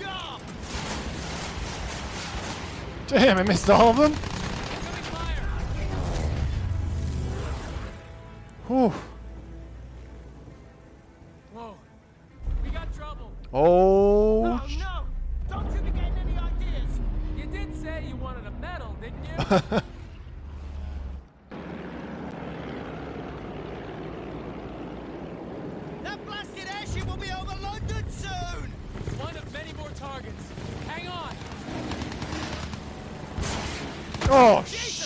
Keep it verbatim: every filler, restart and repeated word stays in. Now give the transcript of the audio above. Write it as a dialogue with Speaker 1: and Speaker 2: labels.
Speaker 1: Damn, I missed all of them. Whew.
Speaker 2: Whoa. We got trouble.
Speaker 1: Oh.
Speaker 3: Oh no! Don't you be getting any ideas?
Speaker 2: You did say you wanted a medal, didn't you?
Speaker 3: That blasted airship will be over London soon!
Speaker 2: One of many more targets. Hang on.
Speaker 1: Oh, shit.